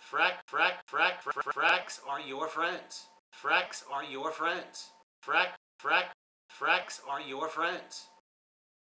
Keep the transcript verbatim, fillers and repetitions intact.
Frack, frack, frack, frack, fracks are your friends. Fracks are your friends. Frack, frack, fracks are your friends.